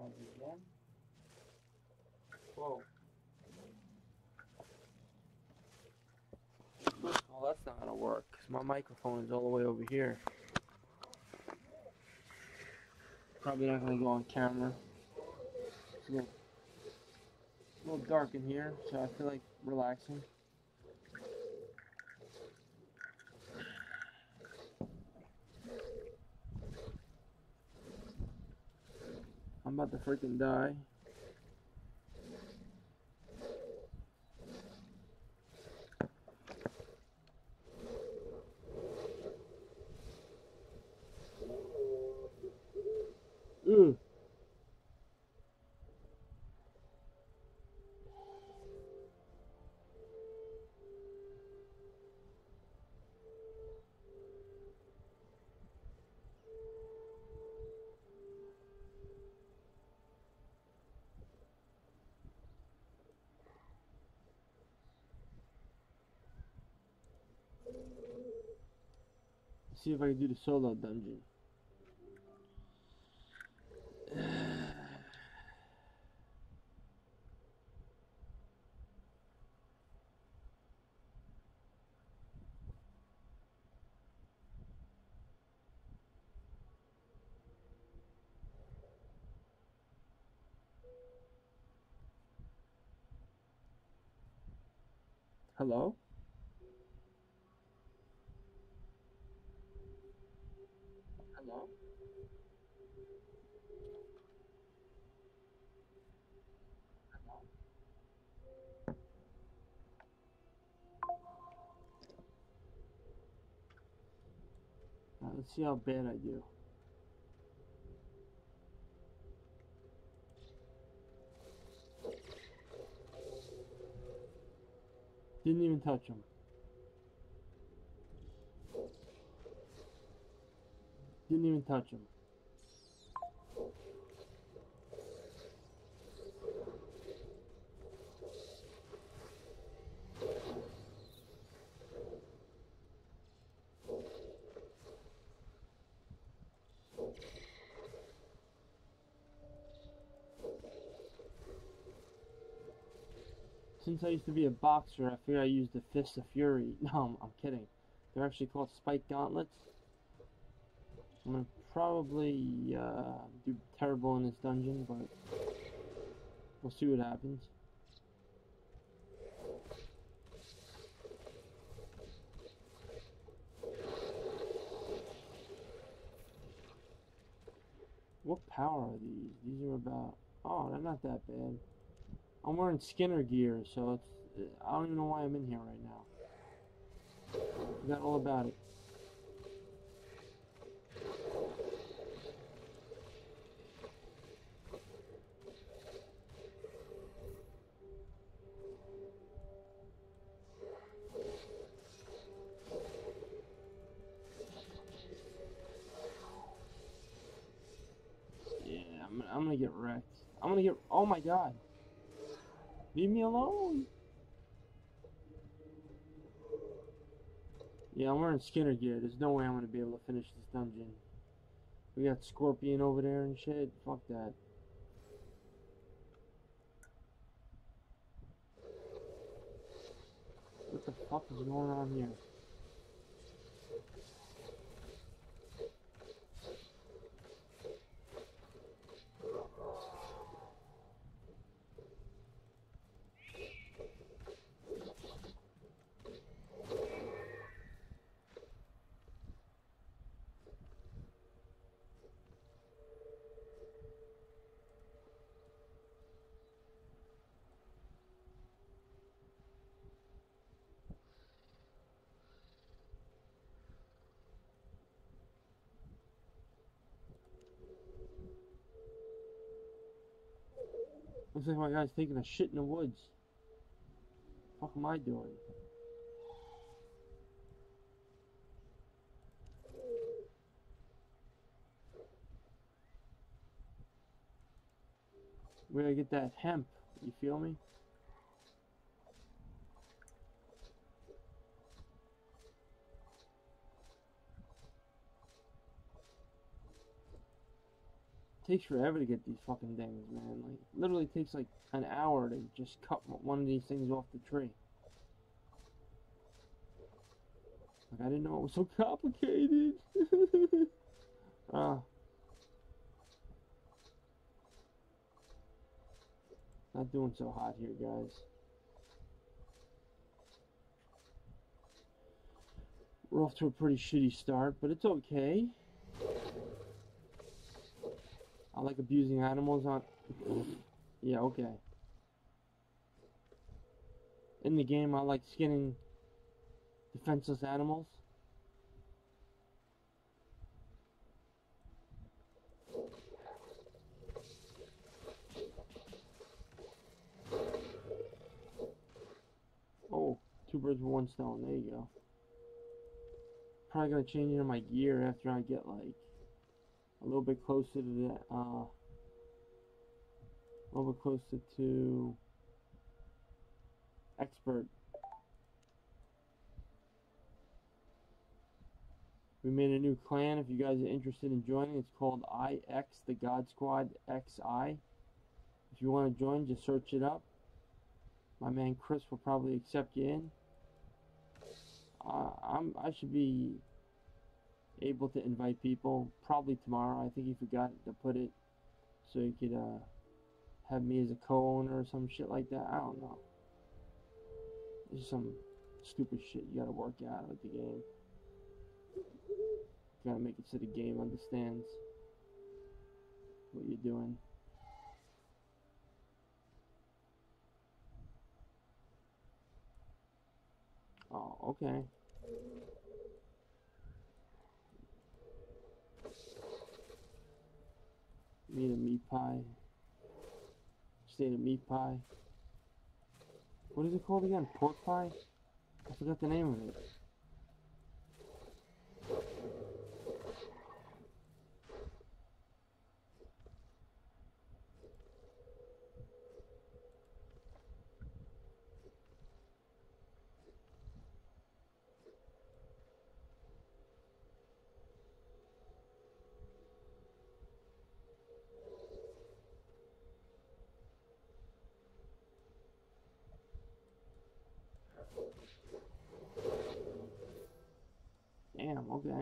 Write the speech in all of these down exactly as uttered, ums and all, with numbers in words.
Try it again. Whoa. Oh, that's not gonna work because my microphone is all the way over here. Probably not gonna go on camera. It's a little, a little dark in here, so I feel like relaxing. I'm about to freaking die. Ugh. See if I can do the solo dungeon. Hello? Hello? Alright, let's see how bad I do. Didn't even touch him. Didn't even touch him. Since I used to be a boxer, I figured I used the Fist of Fury. No, I'm, I'm kidding. They're actually called Spike Gauntlets. I'm gonna probably uh, do terrible in this dungeon, but we'll see what happens. What power are these? These are about... Oh, they're not that bad. I'm wearing Skinner gear, so it's... I don't even know why I'm in here right now. Forgot all about it. Yeah, I'm, I'm gonna get wrecked. I'm gonna get... Oh my god. Leave me alone. Yeah, I'm wearing Skinner gear. There's no way I'm gonna be able to finish this dungeon. We got Scorpion over there and shit. Fuck that. What the fuck is going on here? Looks like my guy's taking a shit in the woods. What the fuck am I doing? Where do I get that hemp? You feel me? takes forever to get these fucking things, man. Like, literally takes like an hour to just cut one of these things off the tree. Like, I didn't know it was so complicated. uh, not doing so hot here, guys. We're off to a pretty shitty start, but it's okay. I like abusing animals on... Yeah, okay. In the game, I like skinning defenseless animals. Oh, two birds with one stone. There you go. Probably gonna change into my gear after I get like a little bit closer to that. Uh, a little bit closer to expert. We made a new clan. If you guys are interested in joining, it's called I X, the God Squad X I. If you want to join, just search it up. My man Chris will probably accept you in. Uh, I'm, I should be able to invite people probably tomorrow. I think he forgot to put it so he could uh, have me as a co-owner or some shit like that. I don't know. There's some stupid shit you gotta work out with the game. You gotta make it so the game understands what you're doing. Oh, okay. Made a meat pie. Just ate a meat pie. What is it called again? Pork pie? I forgot the name of it. Damn, okay.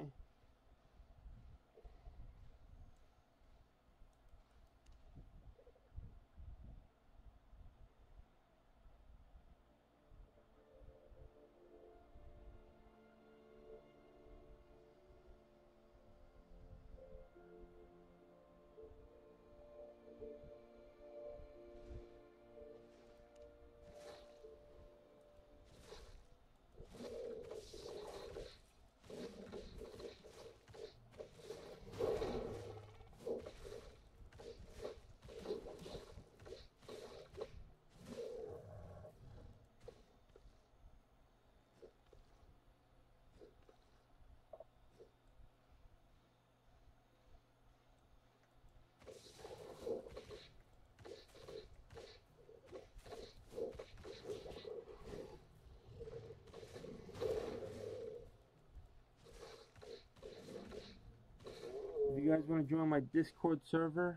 If you guys want to join my Discord server,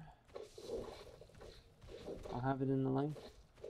I'll have it in the link.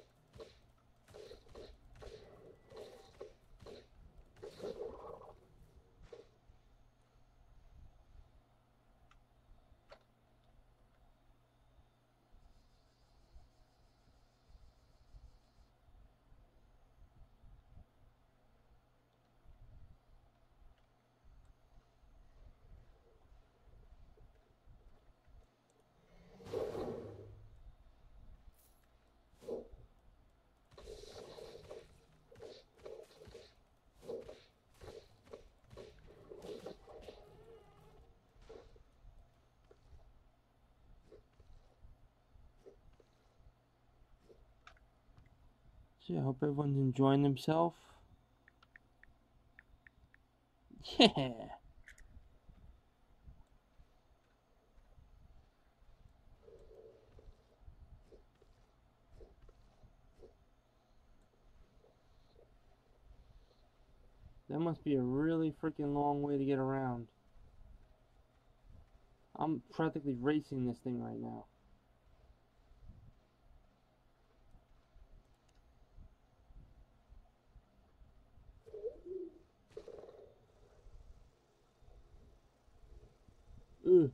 So yeah, I hope everyone's enjoying themselves. Yeah. That must be a really freaking long way to get around. I'm practically racing this thing right now. Ugh.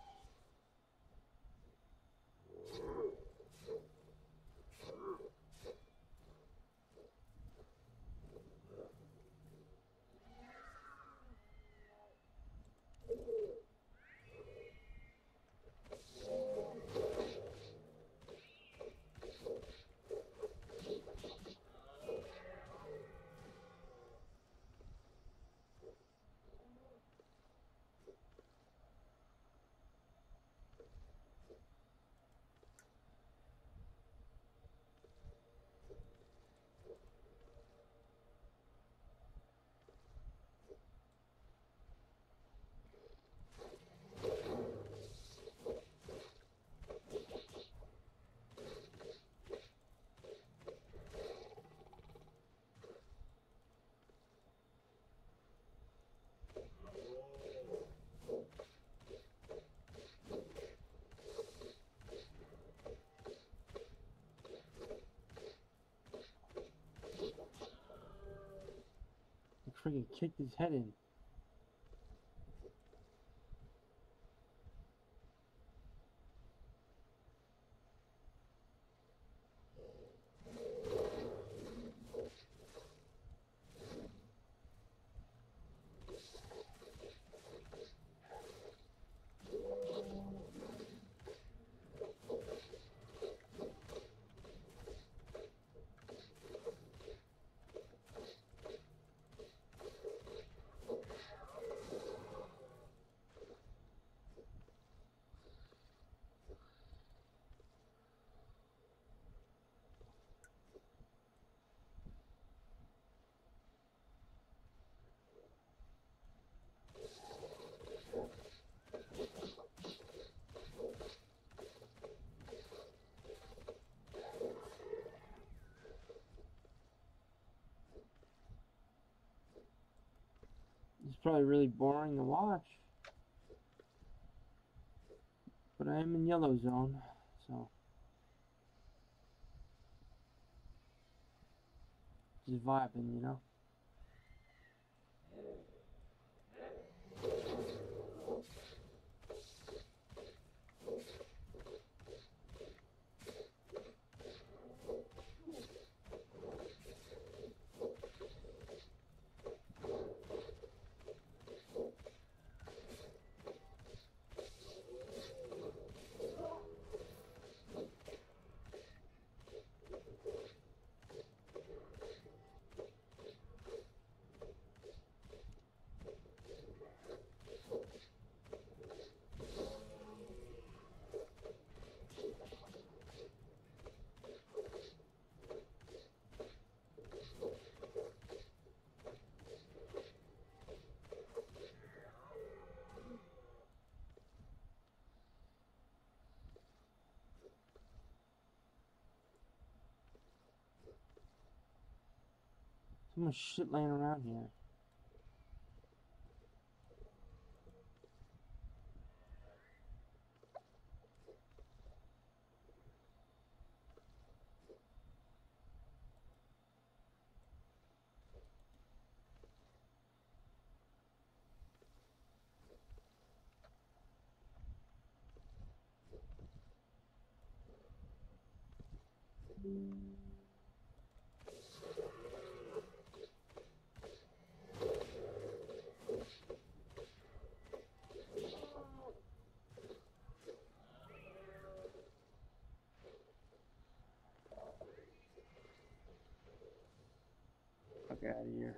I freaking kicked his head in. It's probably really boring to watch. But I am in yellow zone, so just vibing, you know. So much shit laying around here. Fuck out of here.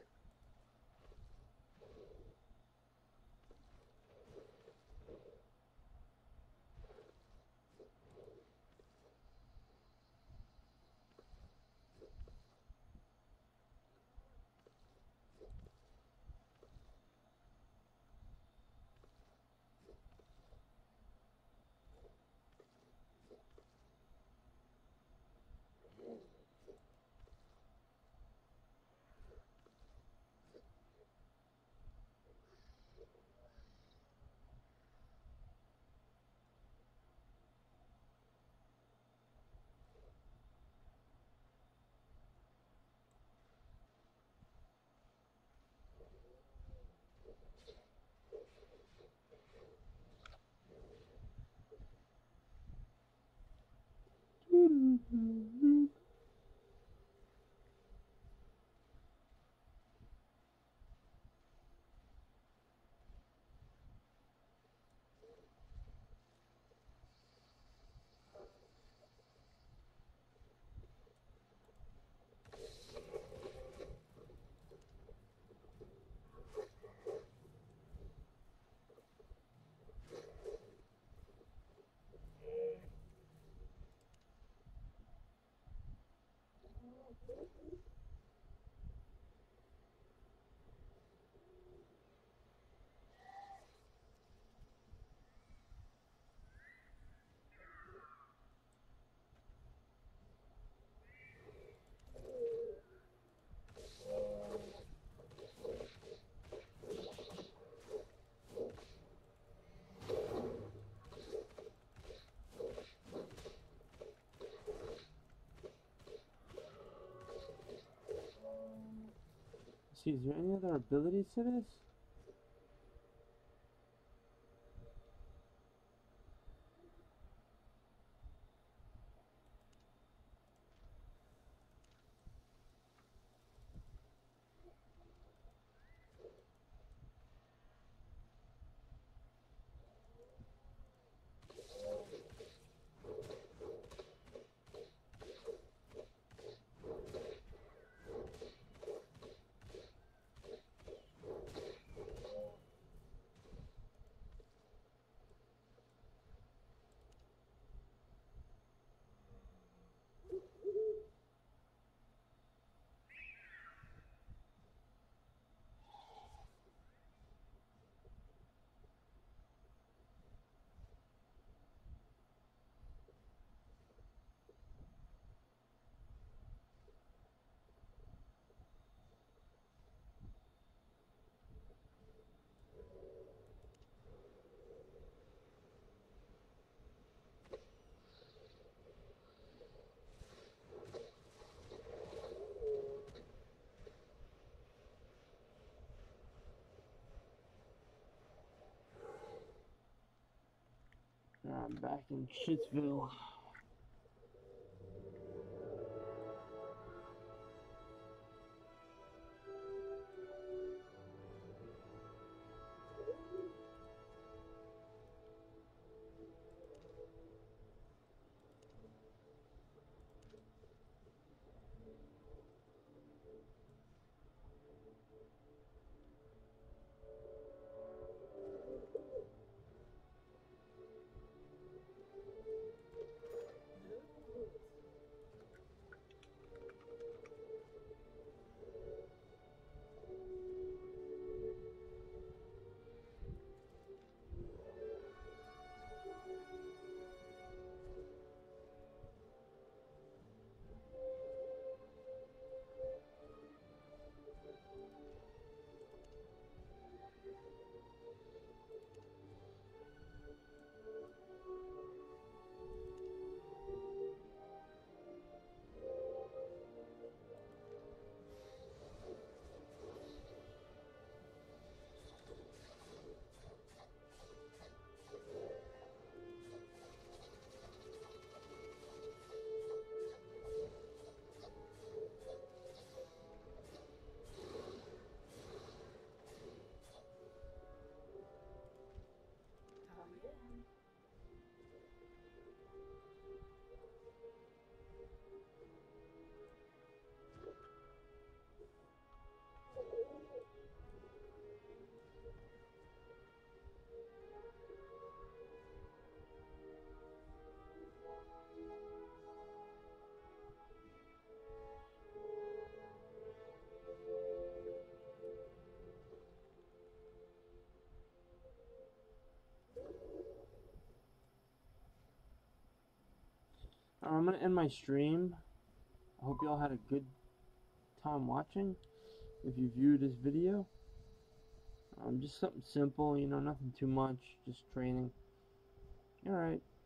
see, is there any other abilities to this? I'm back in Shitsville. I'm gonna end my stream. I hope y'all had a good time watching. If you viewed this video, um, just something simple, you know, nothing too much, just training. Alright.